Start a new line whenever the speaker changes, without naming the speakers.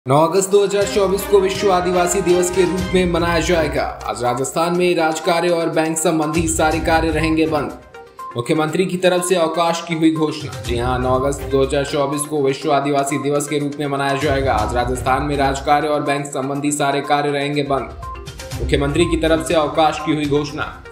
9 अगस्त 2024 को विश्व आदिवासी दिवस के रूप में मनाया जाएगा। आज राजस्थान में राजकार्य और बैंक संबंधी सारे कार्य रहेंगे बंद। मुख्यमंत्री की तरफ से अवकाश की हुई घोषणा। जी हां, 9 अगस्त 2024 को विश्व आदिवासी दिवस के रूप में मनाया जाएगा। आज राजस्थान में राजकार्य और बैंक संबंधी सारे कार्य रहेंगे बंद। मुख्यमंत्री की तरफ से अवकाश की हुई घोषणा।